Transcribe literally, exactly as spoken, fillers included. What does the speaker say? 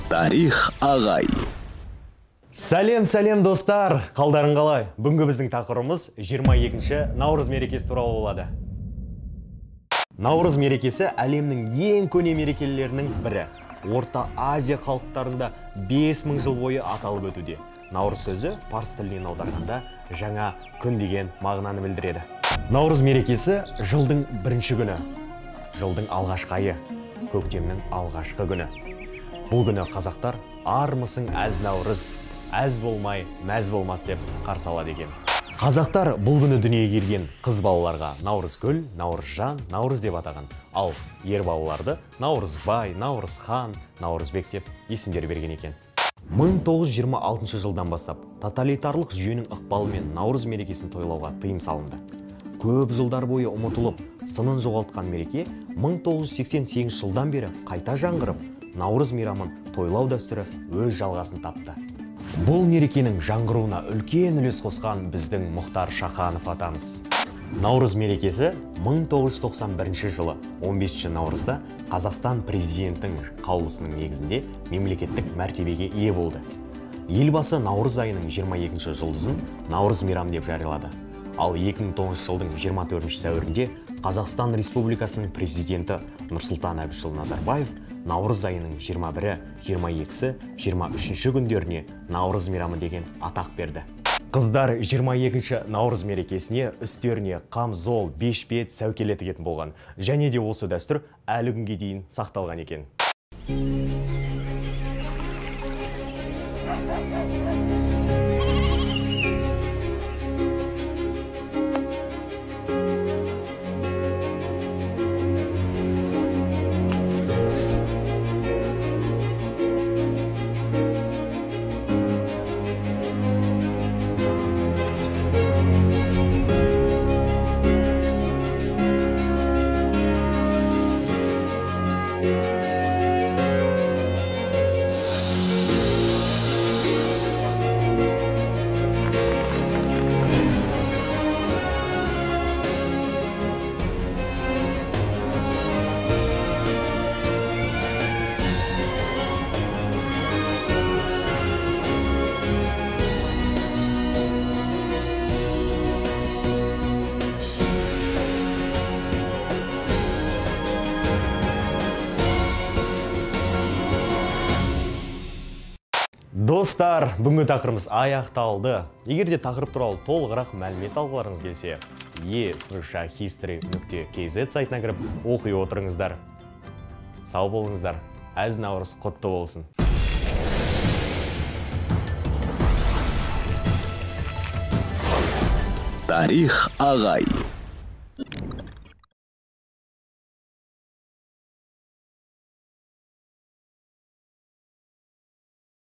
Тарих ағай. Сәлем, сәлем достар, қалдарың қалай? Бүгінгі біздің тақырыбымыз жиырма екінші наурыз мерекесі туралы болады. Наурыз мерекесі әлемнің ең көне мерекелерінің бірі. Орта Азия халықтарында бес мың жыл бойы аталып өтуде. Наурыз сөзі парсы тілінен аударғанда жаңа күн деген мағынаны білдіреді. Наурыз мерекесі жылдың бірінші күні, жылдың алғашқы айы, көктемнің алғашқы күні. Бұл күні қазақтар армысың әз наурыз, әз болмай мәз болмас деп қарсы алады екен. Қазақтар бұл күні дүниеге келген қыз балаларға Наурызгүл, Наурызжан, Наурыз деп атаған. Ал ер балаларды Наурызбай, Наурызхан, Наурызбек деп есімдер берген екен. мың тоғыз жүз жиырма алтыншы жылдан бастап тоталитарлық жүйенің ықпалымен Наурыз мерекесін тойлауға тыйым салынды. Көп жылдар бойы ұмытылып, сынын жоғалтқан мереке мың тоғыз жүз сексен сегізінші жылдан бері қайта жаңғырып, Наурыз мейрамын тойлау дәстүрі өз жалғасын тапты. Бұл мерекенің жаңғыруына үлкен үлес қосқан біздің Мұхтар Шаханов атамыз. Наурыз мерекесі мың тоғыз жүз тоқсан бірінші жылы он бесінші наурызда Қазақстан президентінің қаулысының негізінде мемлекеттік мәртебеге ие болды. Елбасы наурыз айының жиырма екінші жұлдызын Наурыз мейрам деп жариялады. Ал екі мың тоғызыншы жылдың жиырма төртінші сәуірінде Қазақстан Республикасының президенті Нұрсұлтан Әбішұлы Назарбаев Наурыз айының жиырма бірі, жиырма екісі, жиырма үшінші күндеріне Наурыз мейрамы деген атақ берді. Қыздар жиырма екінші наурыз мерекесіне үстеріне қамзол, бешпет, сәукеле тігетін болған. Және де осы дәстүр әлі күнге дейін сақталған екен. Достар, бүгінгі тақырыбымыз аяқталды. Егер де тақырып туралы толығырақ мәлімет алғыларыңыз келсе, е сызықша хистори нүкте кз сайтына кіріп оқи отырыңыздар. Сау болыңыздар. Әз наурыз құтты болсын. Тарих ағай.